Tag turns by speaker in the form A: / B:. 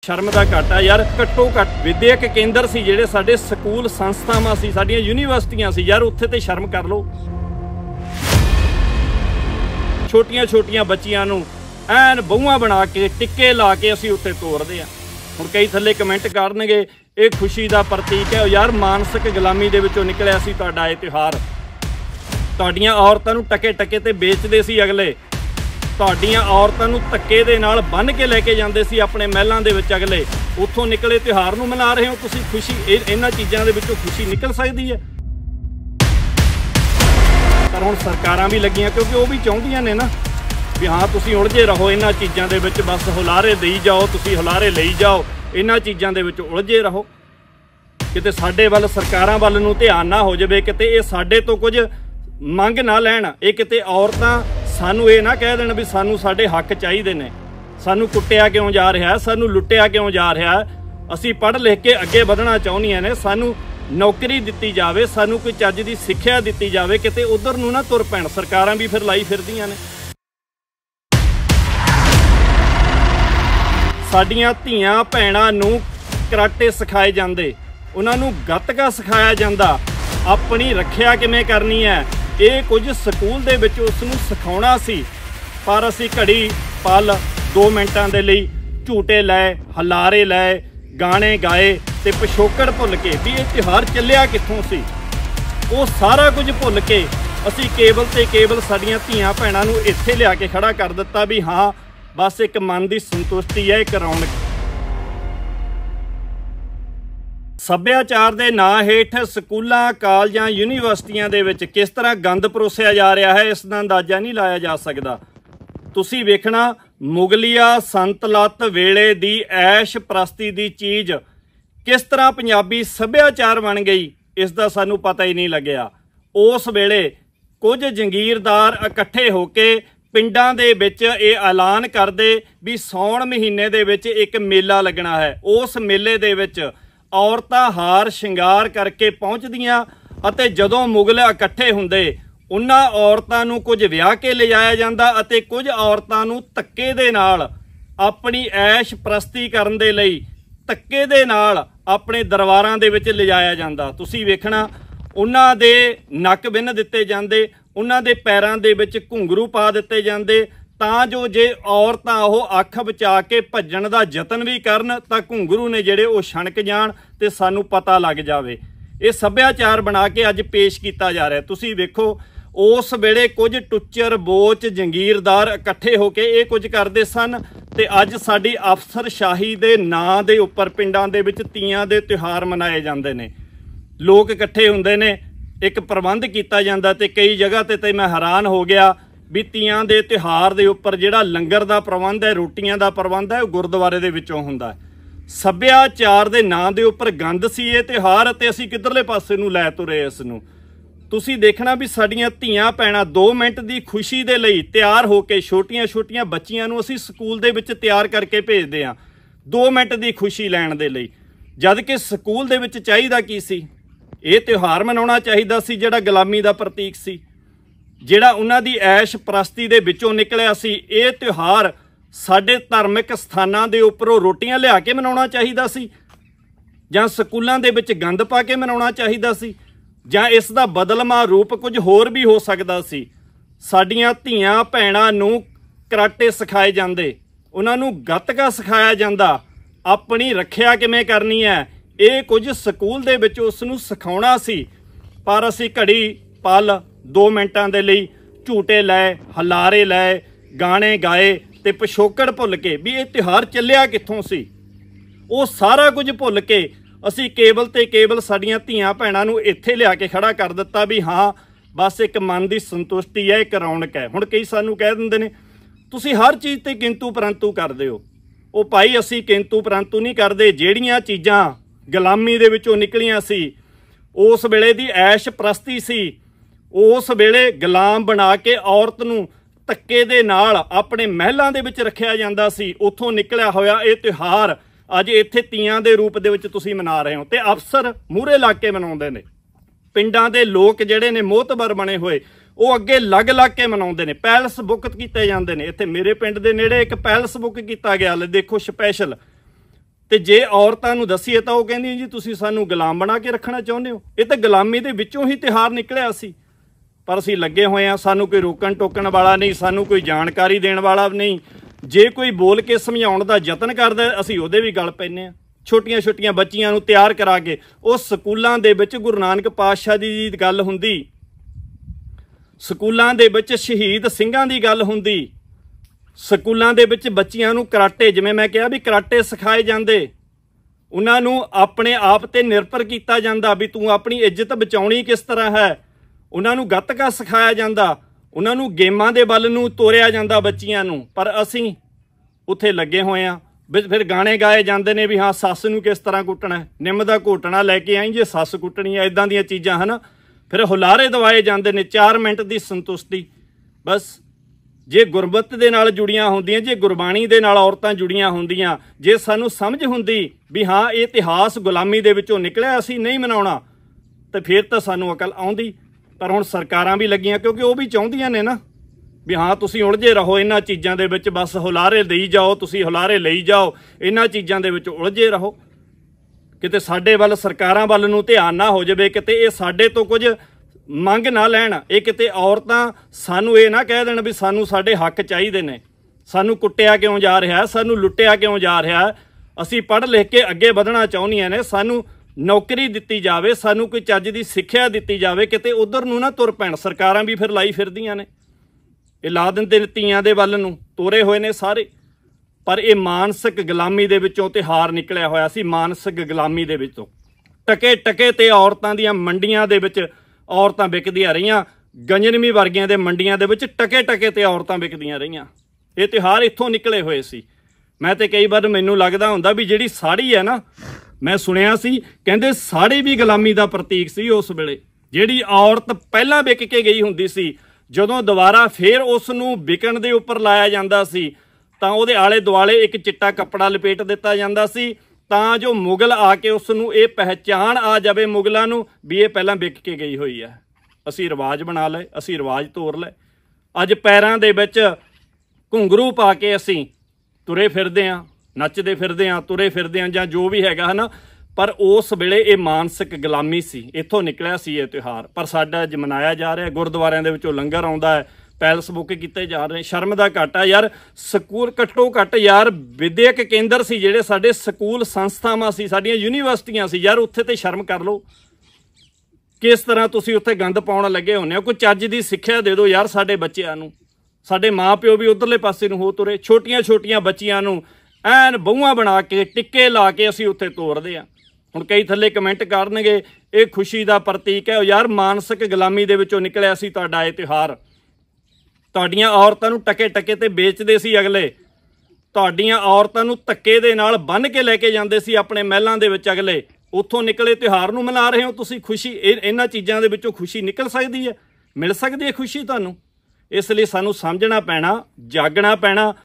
A: शर्म का घाटा यार। घट्टो घट विद्यक केंद्र सी जिहड़े साडे स्कूल संस्थावां सी साडीआं यूनीवर्सिटियां सी यार, उत्थे ते शर्म कर लो। छोटियां छोटियां बच्चियां नूं ਐਨ ਬਹੂਆਂ बना के टिक्के ला के असीं उत्ते तोड़दे आ। हुण कई थल्ले कमेंट करनगे ये खुशी का प्रतीक है। यार मानसिक गुलामी दे विचों निकलिया सी तुहाडा ये त्यौहार। तुहाडीआं औरतां नूं टके टके ते बेचदे सी अगले, तुहाडीआं औरतां नूं धक्के दे नाल बन्न के लैके जांदे सी अपने महलां दे विच अगले। उत्थों निकले त्यौहार नूं मना रहे हो तुसीं खुशी। इन्हां चीज़ां दे विचों खुशी निकल सकदी है? पर हुण सरकारां भी लगियां, क्योंकि वो भी चाहुंदियां ने ना भी हाँ तुसीं उलझे रहो इन्हां चीज़ां दे विच, बस हुलारे देई जाओ, तुसीं हुलारे लई जाओ, इन्हां चीज़ां दे विच उलझे रहो। किते साडे वल सरकारां वल नूं ध्यान ना हो जावे, किते ये साडे तो कुछ मंग ना लैण, ये किते औरतां सानूं ये ना कह देण भी सानूं साडे हक चाहीदे ने, सानूं कुੱਟਿਆ क्यों जा रहा है, सानूं लुੱਟਿਆ क्यों जा रहा है। असीं पढ़ लिख के अगे वधना चाहुंदियां ने, सानूं नौकरी दित्ती जावे, सानूं कोई चज दी सिੱਖਿਆ दित्ती जावे, किते उधर नूं ना तुर पैण। सरकारां भी फिर लाई फिरदियां ने। साडियां धीआं भैणां नूं कराटे सिखाए जांदे, उन्हां नूं गतका सिखाया जांदा, अपनी रखिया किवें करनी है ये कुछ स्कूल दे विच उस नूं सिखाउणा सी। पर असीं घड़ी पल 2 मिनटां दे लई झूटे लाए, हलारे लाए, गाने गाए ते पिछोकड़ भुल के भी ये त्यौहार ਚੱਲਿਆ कित्थों सी, वो सारा कुछ भुल के असीं केवल ते केवल साडियां धीआं भैणां नूं इत्थे लिया के खड़ा कर दित्ता भी हाँ बस एक मन की संतुष्टि है, एक रौनक। सभ्याचार के नां हेठ स्कूलों कालजां यूनीवर्सिटियां दे विच किस तरह गंद परोसिया जा रहा है, इसका अंदाजा नहीं लाया जा सकता। तुसीं वेखना मुगलिया संतलत वेले दी ऐश प्रस्ती दी चीज़ किस तरह पंजाबी सभ्याचार बन गई, इसका सानू पता ही नहीं लग्या। उस वेले कुछ जंगीरदार इकट्ठे होके पिंडां दे विच ये ऐलान करदे भी सौण महीने दे विच एक मेला लगना है। उस मेले दे विच औरतां हार शिंगार करके पहुंचदियां अते जदों मुगल इकट्ठे हुंदे उन्हां औरतां नूं कुछ विआह के लिजाया जांदा अते कुछ औरतां नूं धक्के दे नाल अपनी ऐश प्रस्ती करन दे लई धक्के दे नाल अपने दरबारां दे विच लिजाया जांदा। तुसीं वेखना उन्हां दे नक बिन्न दित्ते जांदे, उन्हां दे पैरां दे विच घुंघरू पा दित्ते जांदे तां जो जे औरतां ओह अख बचा के भज्जण दा यतन भी करन तां घुंघरू ने जिहड़े ओह छणक जाण ते सानू पता लग जावे। ये सभ्याचार बना के अज पेश किया जा रहा है। तुसीं वेखो उस वेले कुछ टुच्चर बोच जंगीरदार इकट्ठे होके ये कुछ करते सन ते अज साडी अफसरशाही दे नां दे उपर पिंडां दे विच तीआं दे त्यौहार मनाए जांदे ने। लोग इकट्ठे हुंदे ने, एक प्रबंध किया जाता ते कई जगह ते मैं हैरान हो गया भी तीआं दे त्यौहार दे उपर जिहड़ा लंगर दा प्रबंध है, रोटियां दा प्रबंध है, गुरुद्वारे दे विचों हुंदा है। सभ्याचार दे नां दे उपर गंद सी ये त्यौहार ते असीं किधरले पासे नूं लै तुरे इस नूं। तुसीं देखना भी साडियां धीआं भैणां 2 मिनट की खुशी दे लई तैयार होके छोटियां छोटियां बच्चियां नूं असीं स्कूल दे विच तैयार करके भेजदे हां 2 मिनट की खुशी लैण दे लई, जद कि स्कूल दे विच चाहीदा की सी, ये त्यौहार मनाउणा चाहीदा सी जिहड़ा गुलामी का प्रतीक सी, जिहड़ा उन्हां दी ऐश प्रस्ती दे विचों निकलिया सी। ये त्यौहार साडे धार्मिक स्थानां दे उपरों रोटियां लिया के मनाउणा चाहीदा सी, जां स्कूलां दे विच गंद पा के मनाउणा चाहीदा सी, जां इस दा बदलवां रूप कुछ होर भी हो सकदा सी। साडीआं धीआं भैणां नूं कराटे सिखाए जांदे, उन्हां नूं गतका सिखाया जांदा, अपनी रखिया किवें करनी है ये कुछ स्कूल दे विच उस नूं सिखाउणा सी। पर असीं घड़ी पल 2 मिनटां दे लई झूटे लाए, हलारे लाए, गाने गाए ते पिछोकड़ भुल के भी ये त्यौहार ਚੱਲਿਆ कित्थों सी, वो सारा कुछ भुल के असीं केवल ते केवल साडियां धीआं भैणां नूं इत्थे लिया के खड़ा कर दित्ता भी हाँ बस एक मन की संतुष्टि है, एक रौनक है। हुण कई सानूं कह दिंदे ने तुसीं हर चीज़ ते किंतु परंतु करदे हो। वो भाई असीं किंतु परंतु नहीं करदे। जिहड़ियां चीज़ां गुलामी दे विचों निकलियां सी, उस वेले दी ऐश प्रस्ती सी, उस वेले गुलाम बना के औरत नूं धक्के दे नाल अपने महलां दे विच रखिया जांदा सी। उत्थों निकलिया होया ये त्यौहार अज इत्थे तीआं दे रूप दे विच तुसीं मना रहे हो ते अफसर मूहरे ला के मनाउंदे ने। पिंडां दे लोक जिहड़े ने मोहतबर बने होए वो अगे लग लग के मनाउंदे ने, पैलस बुक कीते जांदे ने। इत्थे मेरे पिंड दे नेड़े एक पैलस बुक किया गया, देखो स्पैशल ਤੇ ਜੇ ਔਰਤਾਂ ਨੂੰ ਦੱਸੀਏ ਤਾਂ ਉਹ ਕਹਿੰਦੀਆਂ ਜੀ ਤੁਸੀਂ ਸਾਨੂੰ ਗੁਲਾਮ ਬਣਾ ਕੇ ਰੱਖਣਾ ਚਾਹੁੰਦੇ ਹੋ। ਇਹ ਤਾਂ ਗੁਲਾਮੀ ਦੇ ਵਿੱਚੋਂ ਹੀ ਤਿਉਹਾਰ ਨਿਕਲਿਆ ਸੀ, ਪਰ ਅਸੀਂ ਲੱਗੇ ਹੋਏ ਹਾਂ। ਸਾਨੂੰ ਕੋਈ ਰੋਕਣ ਟੋਕਣ ਵਾਲਾ ਨਹੀਂ, ਸਾਨੂੰ ਕੋਈ ਜਾਣਕਾਰੀ ਦੇਣ ਵਾਲਾ ਨਹੀਂ। ਜੇ ਕੋਈ ਬੋਲ ਕੇ ਸਮਝਾਉਣ ਦਾ ਯਤਨ ਕਰਦਾ ਅਸੀਂ ਉਹਦੇ ਵੀ ਗਲ ਪੈਂਦੇ ਹਾਂ। ਛੋਟੀਆਂ ਛੋਟੀਆਂ ਬੱਚੀਆਂ ਨੂੰ ਤਿਆਰ ਕਰਾ ਕੇ ਉਹ ਸਕੂਲਾਂ ਦੇ ਵਿੱਚ ਗੁਰੂ ਨਾਨਕ ਪਾਤਸ਼ਾਹ ਦੀ ਗੱਲ ਹੁੰਦੀ, ਸਕੂਲਾਂ ਦੇ ਵਿੱਚ ਸ਼ਹੀਦ ਸਿੰਘਾਂ ਦੀ ਗੱਲ ਹੁੰਦੀ, ਸਕੂਲਾਂ ਦੇ ਵਿੱਚ ਬੱਚੀਆਂ ਨੂੰ ਕਰਾਟੇ, ਜਿਵੇਂ ਮੈਂ ਕਿਹਾ ਵੀ ਕਰਾਟੇ ਸਿਖਾਏ ਜਾਂਦੇ, ਉਹਨਾਂ ਨੂੰ ਆਪਣੇ ਆਪ ਤੇ ਨਿਰਭਰ ਕੀਤਾ ਜਾਂਦਾ ਵੀ ਤੂੰ ਆਪਣੀ ਇੱਜ਼ਤ ਬਚਾਉਣੀ ਕਿਸ ਤਰ੍ਹਾਂ ਹੈ। ਉਹਨਾਂ ਨੂੰ ਗੱਤਕਾ ਸਿਖਾਇਆ ਜਾਂਦਾ, ਉਹਨਾਂ ਨੂੰ ਗੇਮਾਂ ਦੇ ਵੱਲ ਨੂੰ ਤੋਰਿਆ ਜਾਂਦਾ ਬੱਚੀਆਂ ਨੂੰ। ਪਰ ਅਸੀਂ ਉੱਥੇ ਲੱਗੇ ਹੋਏ ਹਾਂ। ਫਿਰ ਗਾਣੇ ਗਾਏ ਜਾਂਦੇ ਨੇ ਵੀ ਹਾਂ ਸੱਸ ਨੂੰ ਕਿਸ ਤਰ੍ਹਾਂ ਕੁੱਟਣਾ, ਨਿੰਮ ਦਾ ਘੋਟਣਾ ਲੈ ਕੇ ਆਈ ਜੇ ਸੱਸ ਕੁੱਟਣੀ ਹੈ, ਇੱਦਾਂ ਦੀਆਂ ਚੀਜ਼ਾਂ ਹਨ। ਫਿਰ ਹੁਲਾਰੇ ਦਵਾਏ ਜਾਂਦੇ ਨੇ, 4 ਮਿੰਟ ਦੀ ਸੰਤੁਸ਼ਟੀ ਬਸ। ਜੇ ਗੁਰਬਤ ਦੇ ਨਾਲ ਜੁੜੀਆਂ ਹੁੰਦੀਆਂ, ਜੇ ਗੁਰਬਾਣੀ ਦੇ ਨਾਲ ਔਰਤਾਂ ਜੁੜੀਆਂ ਹੁੰਦੀਆਂ, ਜੇ ਸਾਨੂੰ ਸਮਝ ਹੁੰਦੀ ਵੀ ਹਾਂ ਇਹ ਇਤਿਹਾਸ ਗੁਲਾਮੀ ਦੇ ਵਿੱਚੋਂ ਨਿਕਲਿਆ, ਅਸੀਂ ਨਹੀਂ ਮਨਾਉਣਾ, ਤੇ ਫਿਰ ਤਾਂ ਸਾਨੂੰ ਅਕਲ ਆਉਂਦੀ। ਪਰ ਹੁਣ ਸਰਕਾਰਾਂ ਵੀ ਲੱਗੀਆਂ, ਕਿਉਂਕਿ ਉਹ ਵੀ ਚਾਹੁੰਦੀਆਂ ਨੇ ਨਾ ਵੀ ਹਾਂ ਤੁਸੀਂ ਉਲਝੇ ਰਹੋ ਇਹਨਾਂ ਚੀਜ਼ਾਂ ਦੇ ਵਿੱਚ, ਬਸ ਹੁਲਾਰੇ ਦੇਈ ਜਾਓ, ਤੁਸੀਂ ਹੁਲਾਰੇ ਲਈ ਜਾਓ, ਇਹਨਾਂ ਚੀਜ਼ਾਂ ਦੇ ਵਿੱਚ ਉਲਝੇ ਰਹੋ। ਕਿਤੇ ਸਾਡੇ ਵੱਲ, ਸਰਕਾਰਾਂ ਵੱਲ ਨੂੰ ਧਿਆਨ ਨਾ ਹੋ ਜਾਵੇ, ਕਿਤੇ ਇਹ ਸਾਡੇ ਤੋਂ ਕੁਝ ਮੰਗ ਨਾ ਲੈਣ। ਇਹ ਕਿਤੇ ਔਰਤਾਂ ਸਾਨੂੰ ਇਹ ਨਾ ਕਹਿ ਦੇਣ ਵੀ ਸਾਨੂੰ ਸਾਡੇ ਹੱਕ ਚਾਹੀਦੇ ਨੇ, ਸਾਨੂੰ ਕੁੱਟਿਆ ਕਿਉਂ ਜਾ ਰਿਹਾ, ਸਾਨੂੰ ਲੁੱਟਿਆ ਕਿਉਂ ਜਾ ਰਿਹਾ। ਅਸੀਂ ਪੜ੍ਹ ਲਿਖ ਕੇ ਅੱਗੇ ਵਧਣਾ ਚਾਹੁੰਦੀਆਂ ਨੇ, ਸਾਨੂੰ ਨੌਕਰੀ ਦਿੱਤੀ ਜਾਵੇ, ਸਾਨੂੰ ਕੋਈ ਚੱਜ ਦੀ ਸਿੱਖਿਆ ਦਿੱਤੀ ਜਾਵੇ। ਕਿਤੇ ਉਧਰ ਨੂੰ ਨਾ ਤੁਰ ਪੈਣ। ਸਰਕਾਰਾਂ ਵੀ ਫਿਰ ਲਾਈ ਫਿਰਦੀਆਂ ਨੇ, ਇਹ ਲਾ ਦਿੰਦੇ ਨੇ ਧੀਆਂ ਦੇ ਵੱਲ ਨੂੰ, ਤੋਰੇ ਹੋਏ ਨੇ ਸਾਰੇ। ਪਰ ਇਹ ਮਾਨਸਿਕ ਗੁਲਾਮੀ ਦੇ ਵਿੱਚੋਂ ਤਿਉਹਾਰ ਨਿਕਲਿਆ ਹੋਇਆ ਸੀ, ਮਾਨਸਿਕ ਗੁਲਾਮੀ ਦੇ ਵਿੱਚੋਂ। ਟਕੇ ਟਕੇ ਤੇ ਔਰਤਾਂ ਦੀਆਂ ਮੰਡੀਆਂ ਦੇ ਵਿੱਚ ਔਰਤਾਂ ਵਿਕਦੀਆਂ ਰਹੀਆਂ, ਗੰਜਨਵੀ ਵਰਗੀਆਂ ਦੇ ਮੰਡੀਆਂ ਦੇ ਵਿੱਚ ਟਕੇ ਟਕੇ ਤੇ ਔਰਤਾਂ ਵਿਕਦੀਆਂ ਰਹੀਆਂ। ਇਹ ਤਿਉਹਾਰ ਇੱਥੋਂ ਨਿਕਲੇ ਹੋਏ ਸੀ। ਮੈਂ ਤੇ ਕਈ ਵਾਰ ਮੈਨੂੰ ਲੱਗਦਾ ਹੁੰਦਾ ਵੀ ਜਿਹੜੀ ਸਾੜੀ ਹੈ ਨਾ, ਮੈਂ ਸੁਣਿਆ ਸੀ ਕਹਿੰਦੇ ਸਾੜੀ ਵੀ ਗੁਲਾਮੀ ਦਾ ਪ੍ਰਤੀਕ ਸੀ ਉਸ ਵੇਲੇ। ਜਿਹੜੀ ਔਰਤ ਪਹਿਲਾਂ ਵਿਕ ਕੇ ਗਈ ਹੁੰਦੀ ਸੀ, ਜਦੋਂ ਦੁਬਾਰਾ ਫੇਰ ਉਸ ਨੂੰ ਵਿਕਣ ਦੇ ਉੱਪਰ ਲਾਇਆ ਜਾਂਦਾ ਸੀ ਤਾਂ ਉਹਦੇ ਆਲੇ ਦੁਆਲੇ ਇੱਕ ਚਿੱਟਾ ਕੱਪੜਾ ਲਪੇਟ ਦਿੱਤਾ ਜਾਂਦਾ ਸੀ, ਤਾਂ ਜੋ ਮੁਗਲ ਆ ਕੇ ਉਸ ਨੂੰ ਇਹ ਪਹਿਚਾਣ ਆ ਜਾਵੇ ਮੁਗਲਾਂ ਨੂੰ ਵੀ ਇਹ ਪਹਿਲਾਂ ਵਿਕ ਕੇ ਗਈ ਹੋਈ ਹੈ। ਅਸੀਂ ਰਿਵਾਜ ਬਣਾ ਲਏ, ਅਸੀਂ ਰਿਵਾਜ ਤੋਰ ਲਏ। ਅੱਜ ਪੈਰਾਂ ਦੇ ਵਿੱਚ ਘੁੰਗਰੂ ਪਾ ਕੇ ਅਸੀਂ ਤੁਰੇ ਫਿਰਦੇ ਹਾਂ, ਨੱਚਦੇ ਫਿਰਦੇ ਹਾਂ, ਤੁਰੇ ਫਿਰਦੇ ਹਾਂ, ਜਾਂ ਜੋ ਵੀ ਹੈਗਾ ਹੈ ਨਾ। ਪਰ ਉਸ ਵੇਲੇ ਇਹ ਮਾਨਸਿਕ ਗੁਲਾਮੀ ਸੀ, ਇੱਥੋਂ ਨਿਕਲਿਆ ਸੀ ਇਹ ਤਿਉਹਾਰ। ਪਰ ਸਾਡਾ ਅੱਜ ਮਨਾਇਆ ਜਾ ਰਿਹਾ। ਗੁਰਦੁਆਰਿਆਂ ਦੇ ਵਿੱਚੋਂ ਲੰਗਰ ਆਉਂਦਾ ਹੈ, ਪੈਲਸ ਬੁੱਕ ਕੀਤੇ ਜਾ ਰਹੇ। ਸ਼ਰਮ ਦਾ ਘਾਟਾ ਯਾਰ। ਸਕੂਲ ਘੱਟੋ ਘੱਟ ਯਾਰ ਵਿਦਿਅਕ ਕੇਂਦਰ ਸੀ ਜਿਹੜੇ ਸਾਡੇ, ਸਕੂਲ ਸੰਸਥਾਵਾਂ ਸੀ, ਸਾਡੀਆਂ ਯੂਨੀਵਰਸਿਟੀਆਂ ਸੀ ਯਾਰ, ਉੱਥੇ ਤੇ ਸ਼ਰਮ ਕਰ ਲਓ। ਕਿਸ ਤਰ੍ਹਾਂ ਤੁਸੀਂ ਉੱਥੇ ਗੰਦ ਪਾਉਣ ਲੱਗੇ ਹੁੰਦੇ ਹੋ। ਕੋਈ ਚੱਜ ਦੀ ਸਿੱਖਿਆ ਦੇ ਦਿਓ ਯਾਰ ਸਾਡੇ ਬੱਚਿਆਂ ਨੂੰ। ਸਾਡੇ ਮਾਂ ਪਿਓ ਵੀ ਉਧਰਲੇ ਪਾਸੇ ਨੂੰ ਹੋ ਤੁਰੇ। ਛੋਟੀਆਂ ਛੋਟੀਆਂ ਬੱਚੀਆਂ ਨੂੰ ਐਨ ਬਹੂਆਂ ਬਣਾ ਕੇ, ਟਿੱਕੇ ਲਾ ਕੇ ਅਸੀਂ ਉੱਥੇ ਤੋਰਦੇ ਹਾਂ। ਹੁਣ ਕਈ ਥੱਲੇ ਕਮੈਂਟ ਕਰਨਗੇ ਇਹ ਖੁਸ਼ੀ ਦਾ ਪ੍ਰਤੀਕ ਹੈ। ਯਾਰ ਮਾਨਸਿਕ ਗੁਲਾਮੀ ਦੇ ਵਿੱਚੋਂ ਨਿਕਲਿਆ ਸੀ ਤੁਹਾਡਾ ਇਹ ਤਿਉਹਾਰ। ਤੁਹਾਡੀਆਂ ਔਰਤਾਂ ਨੂੰ ਟਕੇ ਟਕੇ ਤੇ ਵੇਚਦੇ ਸੀ ਅਗਲੇ, ਤੁਹਾਡੀਆਂ ਔਰਤਾਂ ਨੂੰ ਧੱਕੇ ਦੇ ਨਾਲ ਬੰਨ੍ਹ ਕੇ ਲੈ ਕੇ ਜਾਂਦੇ ਸੀ ਆਪਣੇ ਮਹਿਲਾਂ ਦੇ ਵਿੱਚ ਅਗਲੇ। ਉੱਥੋਂ ਨਿਕਲੇ ਤਿਉਹਾਰ ਨੂੰ ਮਨਾ ਰਹੇ ਹੋ ਤੁਸੀਂ ਖੁਸ਼ੀ। ਇਹਨਾਂ ਚੀਜ਼ਾਂ ਦੇ ਵਿੱਚੋਂ ਖੁਸ਼ੀ ਨਿਕਲ ਸਕਦੀ ਹੈ, ਮਿਲ ਸਕਦੀ ਹੈ ਖੁਸ਼ੀ ਤੁਹਾਨੂੰ। ਇਸ ਲਈ ਸਾਨੂੰ ਸਮਝਣਾ ਪੈਣਾ, ਜਾਗਣਾ ਪੈਣਾ।